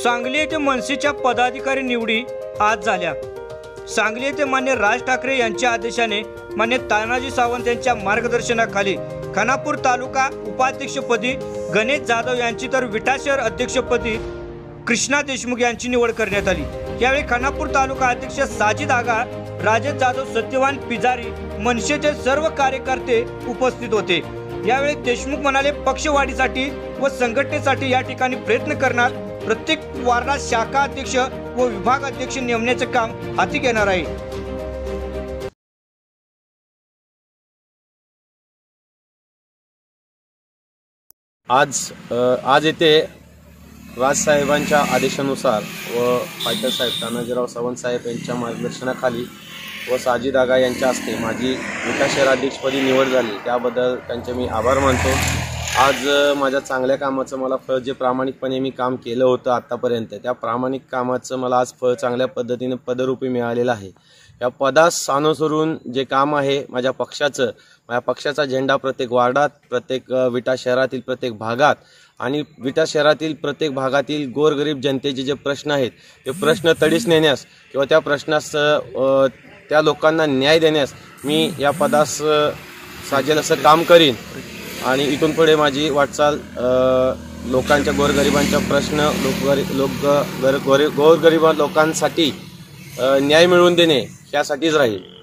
सांगली येथे मनसेच्या पदाधिकारी निवडी आज झाल्या। सांगली येथे मान्य राज ठाकरे यांच्या आदेशाने मान्य तानाजी सावंत यांच्या मार्गदर्शनाखाली खानापूर तालुका उपाध्यक्षपदी गणेश जाधव यांची तर विटा शहर अध्यक्षपदी कृष्णा देशमुख यांची निवड करण्यात आली। यावेळी खानापूर तालुका अध्यक्ष साजिद आगा, राजेश जाधव, सत्यवान पिजारी, मनसेचे सर्व कार्यकर्ते उपस्थित होते। यावेळी देशमुख म्हणाले, पक्षवाढीसाठी व संघटनेसाठी या ठिकाणी प्रयत्न करणार, प्रत्येक वार्डात शाखा अध्यक्ष व विभाग अध्यक्ष नेमण्याचे काम हाती घेणार आहे। आज येथे राजसाहेबांच्या आदेशानुसार व फायटर साहेब तानाजीराव सावंत साहेब यांच्या मार्गदर्शनाखाली व साजिद आगा यांच्या हस्ते माझी विटा शहराध्यक्षपदी निवड झाली। त्याबद्दल त्यांचे मी आभार मानतो। आज माझ्या चांगल्या कामाचं मला फळ, जे प्रामाणिकपणे मी काम केलं होतं आत्तापर्यंत, त्या प्रामाणिक कामाचं मला आज फळ चांगल्या पद्धतीने पदरूपी मिळालेलं आहे। या पदास अनुसरून जे काम आहे माझ्या पक्षाचा झेंडा प्रत्येक वार्डात, प्रत्येक विटा शहरातील प्रत्येक भागात आणि विटा शहरातील प्रत्येक भागातील गोरगरीब जनतेचे जे प्रश्न आहेत ते प्रश्न तडीस नेण्यास किंवा त्या प्रश्नास त्या लोकांना न्याय देण्यास मी या पदास साजेल असं काम करीन आणि इथून पुढे माझी वाटचाल लोकांच्या गोरगरिबांच्या प्रश्न, गोरगरीब लोकांसाठी न्याय मिळवून देणे यासाठीच राहील।